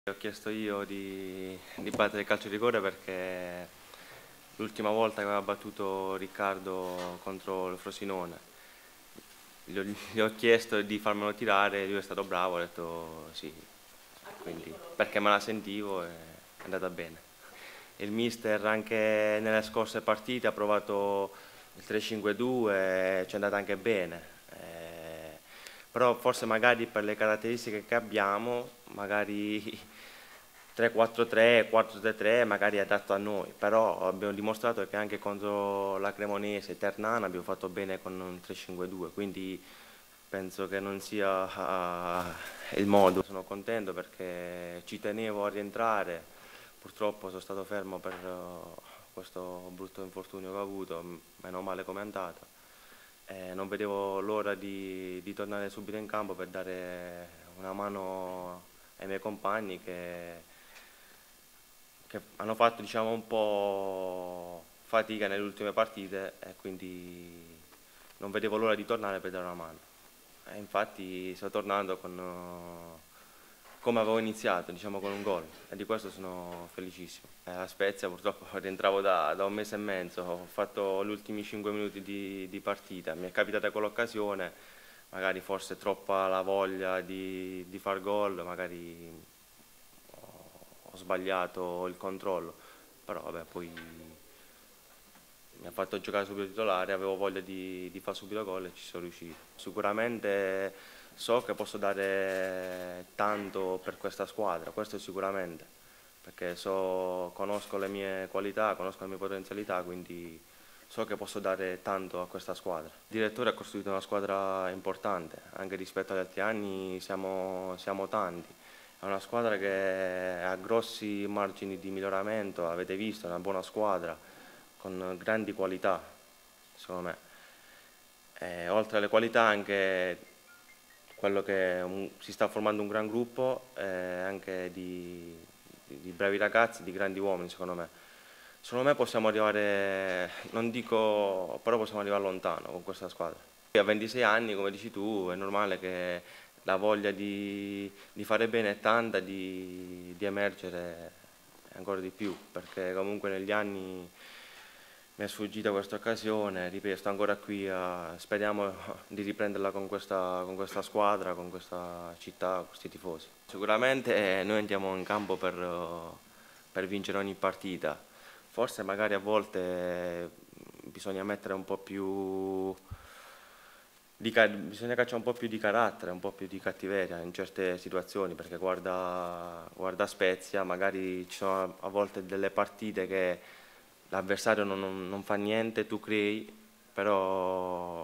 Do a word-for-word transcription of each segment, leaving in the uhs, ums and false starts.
Ho chiesto io di, di battere il calcio di rigore perché l'ultima volta che aveva battuto Riccardo contro il Frosinone gli ho, gli ho chiesto di farmelo tirare, lui è stato bravo, ho detto sì, quindi, perché me la sentivo e è andata bene. Il mister anche nelle scorse partite ha provato il tre cinque due, ci è andata anche bene. Eh, però forse magari per le caratteristiche che abbiamo, magari tre quattro tre, quattro tre tre magari è adatto a noi, però abbiamo dimostrato che anche contro la Cremonese e Ternana abbiamo fatto bene con un tre cinque due, quindi penso che non sia uh, il modo. Sono contento perché ci tenevo a rientrare, purtroppo sono stato fermo per uh, questo brutto infortunio che ho avuto, meno male come è andata. Eh, non vedevo l'ora di, di tornare subito in campo per dare una mano ai miei compagni che, che hanno fatto, diciamo, un po' fatica nelle ultime partite e quindi non vedevo l'ora di tornare per dare una mano. E infatti sto tornando con, uh, come avevo iniziato, diciamo, con un gol, e di questo sono felicissimo. Eh, a Spezia purtroppo rientravo da, da un mese e mezzo, ho fatto gli ultimi cinque minuti di, di partita, mi è capitata quell'occasione, magari forse troppa la voglia di, di far gol, magari ho, ho sbagliato il controllo, però vabbè, poi mi ha fatto giocare subito titolare, avevo voglia di, di fare subito gol e ci sono riuscito. Sicuramente so che posso dare tanto per questa squadra, questo sicuramente, perché so, conosco le mie qualità, conosco le mie potenzialità, quindi so che posso dare tanto a questa squadra. Il direttore ha costruito una squadra importante, anche rispetto agli altri anni siamo, siamo tanti. È una squadra che ha grossi margini di miglioramento, avete visto, è una buona squadra, con grandi qualità, secondo me. E, oltre alle qualità anche quello che un, si sta formando un gran gruppo eh, anche di, di, di bravi ragazzi, di grandi uomini, secondo me. Secondo me possiamo arrivare, non dico, però possiamo arrivare lontano con questa squadra. A ventisei anni, come dici tu, è normale che la voglia di, di fare bene è tanta, di, di emergere ancora di più, perché comunque negli anni mi è sfuggita questa occasione, ripeto, sto ancora qui, a, speriamo di riprenderla con questa, con questa squadra, con questa città, con questi tifosi. Sicuramente eh, noi andiamo in campo per, uh, per vincere ogni partita, forse magari a volte eh, bisogna mettere un po' più, di, bisogna cacciare un po' più di carattere, un po' più di cattiveria in certe situazioni, perché guarda, guarda Spezia, magari ci sono a volte delle partite che l'avversario non, non, non fa niente, tu crei, però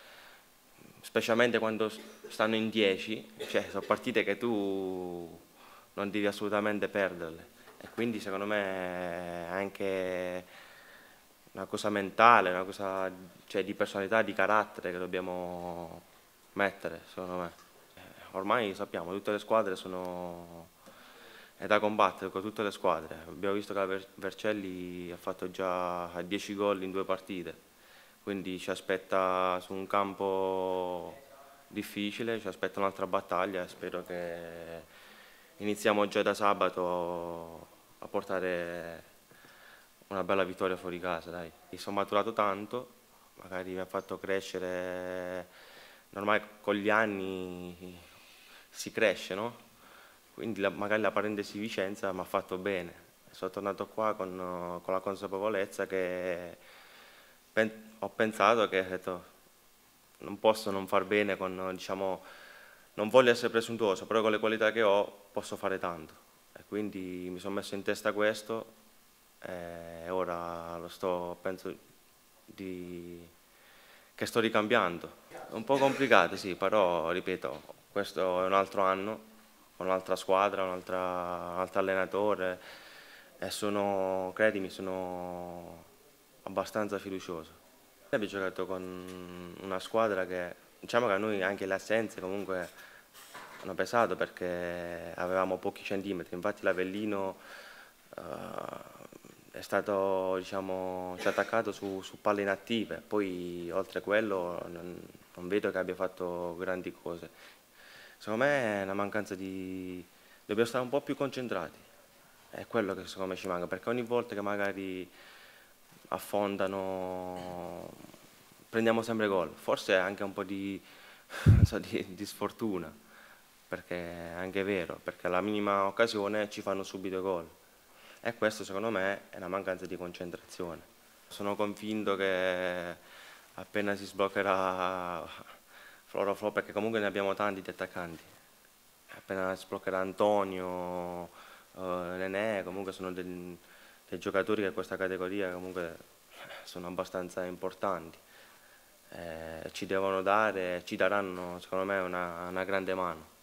specialmente quando stanno in dieci, cioè sono partite che tu non devi assolutamente perderle e quindi secondo me è anche una cosa mentale, una cosa, cioè, di personalità, di carattere che dobbiamo mettere, secondo me. Eh, Ormai sappiamo, tutte le squadre sono è da combattere con tutte le squadre. Abbiamo visto che la Ver- Vercelli ha fatto già dieci gol in due partite, quindi ci aspetta su un campo difficile, ci aspetta un'altra battaglia e spero che iniziamo già da sabato a portare una bella vittoria fuori casa, dai. Mi sono maturato tanto, magari mi ha fatto crescere, ormai con gli anni si cresce, no? Quindi la- magari la parentesi Vicenza mi ha fatto bene. Sono tornato qua con, con la consapevolezza che pen- ho pensato che ho detto, non posso non far bene con, diciamo, non voglio essere presuntuoso, però con le qualità che ho posso fare tanto. E quindi mi sono messo in testa questo e ora lo sto, penso di, che sto ricambiando. È un po' complicato, sì, però ripeto, questo è un altro anno, con un'altra squadra, un altro allenatore e sono, credimi, sono abbastanza fiducioso. Abbiamo giocato con una squadra che, diciamo che a noi anche le assenze comunque hanno pesato perché avevamo pochi centimetri, infatti l'Avellino eh, è stato, diciamo, ci ha attaccato su, su palle inattive, poi oltre a quello non, non vedo che abbia fatto grandi cose. Secondo me è una mancanza di, dobbiamo stare un po' più concentrati, è quello che secondo me ci manca, perché ogni volta che magari affondano prendiamo sempre gol, forse anche un po' di, non so, di, di sfortuna, perché è anche vero, perché alla minima occasione ci fanno subito gol e questo secondo me è una mancanza di concentrazione. Sono convinto che appena si sbloccherà Floro Flo, perché comunque ne abbiamo tanti di attaccanti, appena si sbloccherà Antonio, eh, Nenè, comunque sono dei, dei giocatori che in questa categoria comunque sono abbastanza importanti, eh, ci devono dare, ci daranno secondo me una, una grande mano.